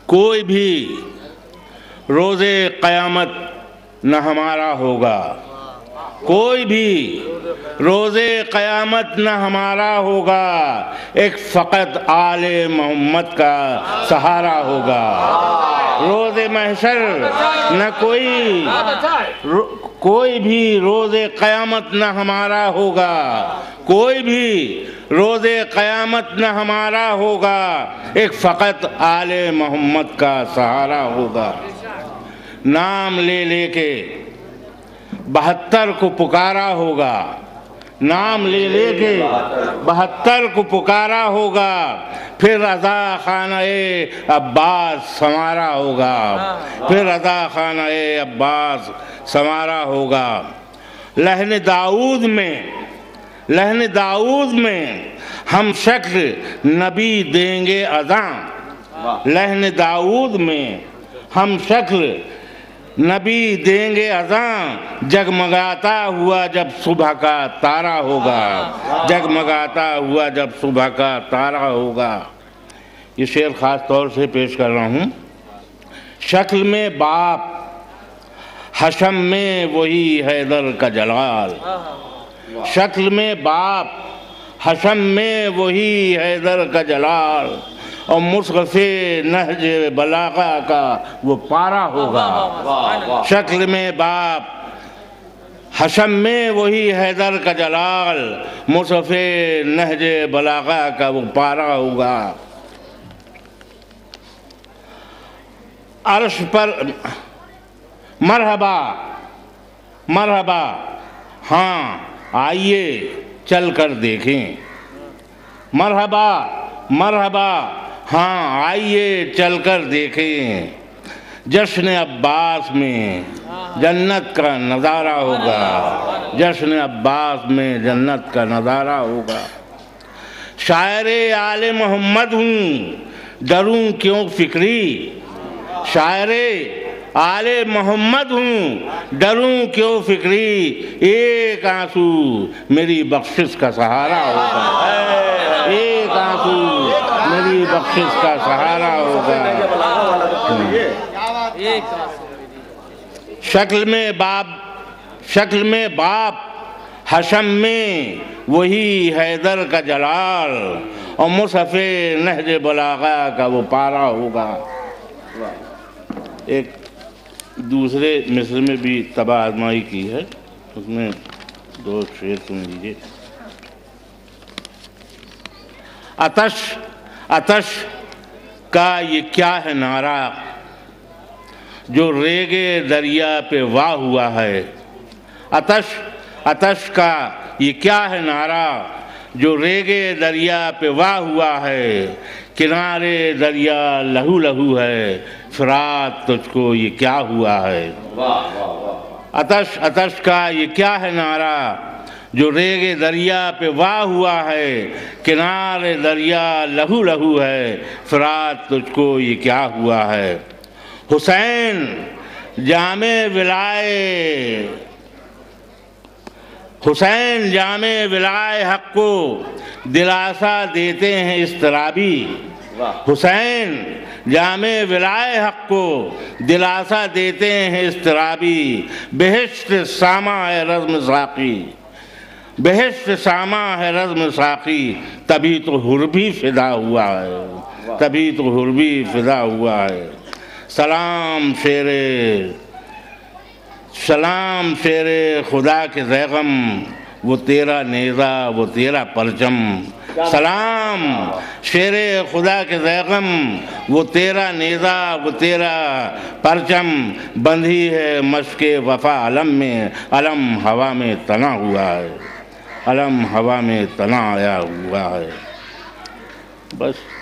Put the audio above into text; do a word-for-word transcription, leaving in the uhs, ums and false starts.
کوئی بھی روز قیامت نہ ہمارا ہوگا، کوئی بھی روز قیامت نہ ہمارا ہوگا، ایک فقط آل محمد کا سہارا ہوگا۔ روز محشر نہ کوئی کوئی بھی روز قیامت نہ ہمارا ہوگا، کوئی بھی روز قیامت نہ ہمارا ہوگا، ایک فقط آل محمد کا سہارا ہوگا۔ نام لے لے کے بہتر کو پکارا ہوگا، نام لے لے کے بہتر کو پکارا ہوگا، پھر رضا خانہ عباس سنوارا ہوگا، پھر رضا خانہ عباس سنوارا ہوگا۔ لحن داؤد میں لحن داؤد میں ہم شکل نبی دیں گے اذاں، لحن داؤد میں ہم شکل نبی دیں گے اذاں، جگمگاتا ہوا جب صبح کا تارا ہوگا، جگمگاتا ہوا جب صبح کا تارا ہوگا۔ یہ شعر خاص طور سے پیش کر رہا ہوں۔ شکل میں باپ، حشم میں وہی حیدر کا جلال، شکل میں باپ، حشم میں وہی حیدر کا جلال، اور مصحف نہج بلاغہ کا وہ پارا ہوگا۔ شکل میں باپ، حشم میں وہی حیدر کا جلال، مصحف نہج بلاغہ کا وہ پارا ہوگا۔ عرش پر مرحبا مرحبا، ہاں آئیے چل کر دیکھیں، مرحبا مرحبا، ہاں آئیے چل کر دیکھیں، جشن عباس میں جنت کا نظارہ ہوگا، جشن عباس میں جنت کا نظارہ ہوگا۔ شاعر آل محمد ہوں ڈروں کیوں فکری، شاعر آل محمد ہوں ڈروں کیوں فکری، ایک آنسو میری بخشش کا سہارا ہوگا، ایک آنسو میری بخشش کا سہارا ہوگا۔ شکل میں باپ شکل میں باپ حشم میں وہی حیدر کا جلال، اور مصحف نہج بلاغہ کا وہ پارا ہوگا۔ ایک دوسرے مصر میں بھی طبع آزمائی کی ہے، اس میں دو شعر سن لیجیے۔ آتش آتش کا یہ کیا ہے نعرہ جو ریگے دریا پہ واہ ہوا ہے، آتش آتش کا یہ کیا ہے نعرہ جو ریگے دریا پہ واہ ہوا ہے، کنارے دریا لہو لہو ہے، فرات تجھ کو یہ کیا ہوا ہے۔ آتش آتش کا یہ کیا ہے نعرہ جو ریگے دریا پہ واہ ہوا ہے، کنارے دریا لہو لہو ہے، فرات تجھ کو یہ کیا ہوا ہے۔ حسین جامع ولائے حسین جامع ولائے حق کو دلاسا دیتے ہیں اضطرابی، حسین جامع ولائے حق کو دلاسا دیتے ہیں اضطرابی، بہشت سامہ ہے رزم ساقی، بہشت سامہ ہے رزم ساقی، تبھی تو حر بھی فدا ہوا ہے، تبھی تو حر بھی فدا ہوا ہے۔ سلام شیر سلام شیر خدا کے زیغم، وہ تیرا نیزہ وہ تیرا پرچم، سلام شیر خدا کے زیغم، وہ تیرا نیزہ وہ تیرا پرچم، بندھی ہے مشق وفا علم میں، علم ہوا میں تنا ہوا ہے، علم ہوا میں تنا آیا ہوا ہے۔ بس